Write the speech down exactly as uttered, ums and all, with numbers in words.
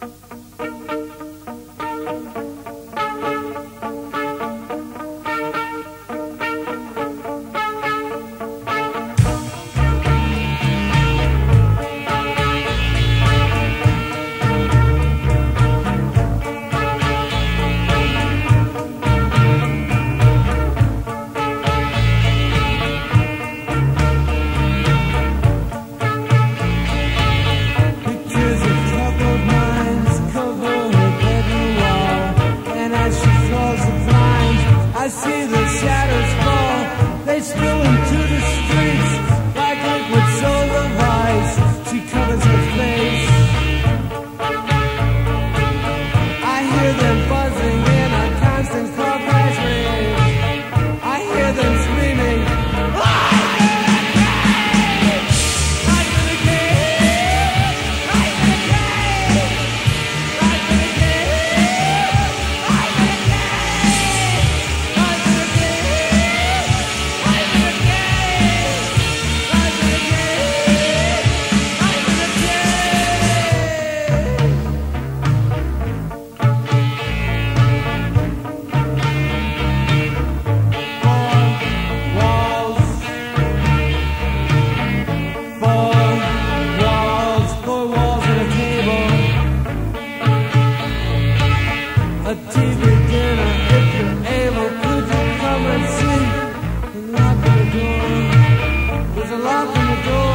I see the shadows fall, they spill into the streets like liquid solar ice. She covers her face. I hear them buzzing in a constant car crash rage. I hear them screaming, a T V dinner, if you're able, could you come and see? The lock on the door, there's a lock on the door.